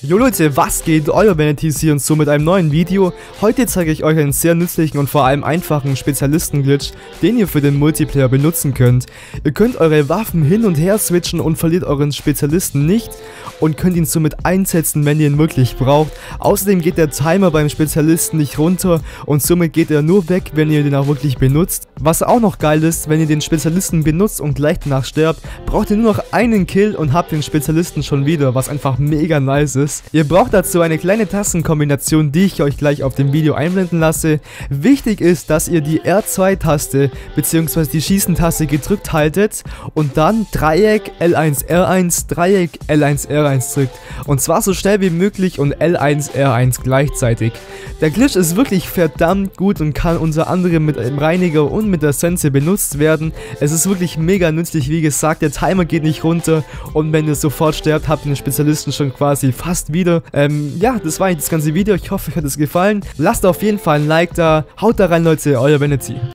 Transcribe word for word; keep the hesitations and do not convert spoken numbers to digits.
Jo Leute, was geht? Euer Vanities hier und so mit einem neuen Video. Heute zeige ich euch einen sehr nützlichen und vor allem einfachen Spezialisten-Glitch, den ihr für den Multiplayer benutzen könnt. Ihr könnt eure Waffen hin und her switchen und verliert euren Spezialisten nicht und könnt ihn somit einsetzen, wenn ihr ihn wirklich braucht. Außerdem geht der Timer beim Spezialisten nicht runter und somit geht er nur weg, wenn ihr den auch wirklich benutzt. Was auch noch geil ist, wenn ihr den Spezialisten benutzt und gleich danach sterbt, braucht ihr nur noch einen Kill und habt den Spezialisten schon wieder, was einfach mega nice ist. Ihr braucht dazu eine kleine Tastenkombination, die ich euch gleich auf dem Video einblenden lasse. Wichtig ist, dass ihr die R zwei Taste bzw. die Schießen-Taste gedrückt haltet und dann Dreieck L eins R eins, Dreieck L eins R eins drückt. Und zwar so schnell wie möglich und L eins R eins gleichzeitig. Der Glitch ist wirklich verdammt gut und kann unter anderem mit dem Reiniger und mit der Sense benutzt werden. Es ist wirklich mega nützlich, wie gesagt, der Timer geht nicht runter und wenn ihr sofort sterbt, habt ihr den Spezialisten schon quasi fast wieder. Ähm, ja, das war eigentlich das ganze Video. Ich hoffe, euch hat es gefallen. Lasst auf jeden Fall ein Like da. Haut da rein, Leute. Euer Vanity.